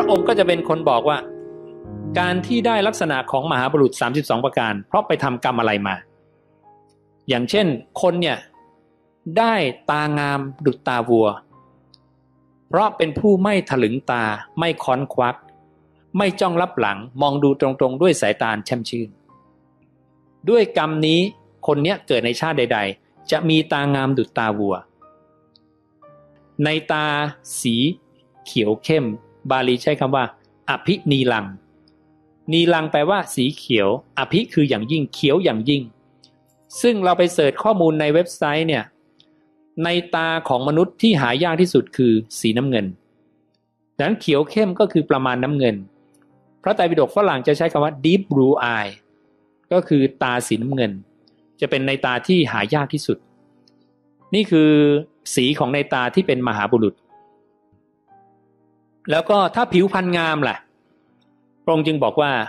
องค์ก็จะเป็นคนบอกว่าการที่ได้ลักษณะของมหาบุรุษ32ประการเพราะไปทำกรรมอะไรมาอย่างเช่นคนเนี่ยได้ตางามดุจตาวัวเพราะเป็นผู้ไม่ถลึงตาไม่ค้อนควักไม่จ้องลับหลังมองดูตรงๆด้วยสายตาแช่มชื่นด้วยกรรมนี้คนเนี้ยเกิดในชาติใดๆจะมีตางามดุจตาวัวในตาสีเขียวเข้มบาลีใช้คำว่าอภินีลังนีลังแปลว่าสีเขียวอภิคืออย่างยิ่งเขียวอย่างยิ่งซึ่งเราไปเสิร์ชข้อมูลในเว็บไซต์เนี่ยในตาของมนุษย์ที่หายากที่สุดคือสีน้ำเงินดังนั้นเขียวเข้มก็คือประมาณน้ำเงินพระไตรปิฎกฝรั่งจะใช้คำว่า deep blue eye ก็คือตาสีน้ำเงินจะเป็นในตาที่หายากที่สุดนี่คือสีของในตาที่เป็นมหาบุรุษแล้วก็ถ้าผิวพรรณงามล่ะพระองค์จึงบอกว่า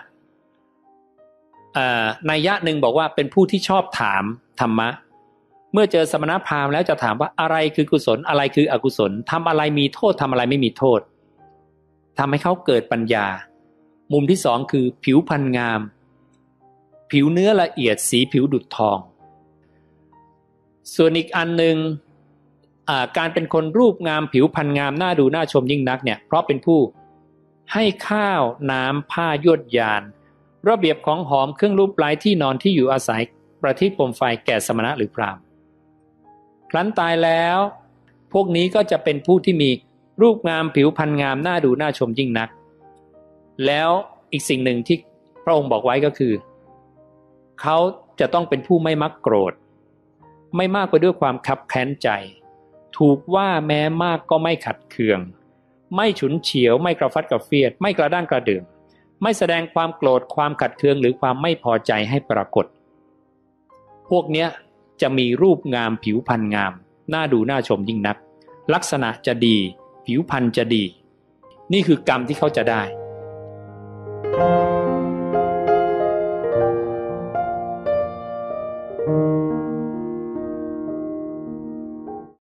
นัยยะหนึ่งบอกว่าเป็นผู้ที่ชอบถามธรรมะเมื่อเจอสมณพราหมณ์แล้วจะถามว่าอะไรคือกุศลอะไรคืออกุศลทำอะไรมีโทษทำอะไรไม่มีโทษทำให้เขาเกิดปัญญามุมที่สองคือผิวพรรณงามผิวเนื้อละเอียดสีผิวดุจทองส่วนอีกอันหนึ่งการเป็นคนรูปงามผิวพรรณงามน่าดูน่าชมยิ่งนักเนี่ยเพราะเป็นผู้ให้ข้าวน้ำผ้ายวดยานระเบียบของหอมเครื่องรูปไล้ที่นอนที่อยู่อาศัยประทีปโคมไฟแก่สมณะหรือพราหมณ์ครั้นตายแล้วพวกนี้ก็จะเป็นผู้ที่มีรูปงามผิวพรรณงามน่าดูน่าชมยิ่งนักแล้วอีกสิ่งหนึ่งที่พระองค์บอกไว้ก็คือเขาจะต้องเป็นผู้ไม่มักโกรธไม่มากไปด้วยความคับแค้นใจถูกว่าแม้มากก็ไม่ขัดเคืองไม่ฉุนเฉียวไม่กระฟัดกระเฟียดไม่กระด้างกระเดื่องไม่แสดงความโกรธความขัดเคืองหรือความไม่พอใจให้ปรากฏพวกเนี้ยจะมีรูปงามผิวพรรณงามน่าดูน่าชมยิ่งนักลักษณะจะดีผิวพรรณจะดีนี่คือกรรมที่เขาจะได้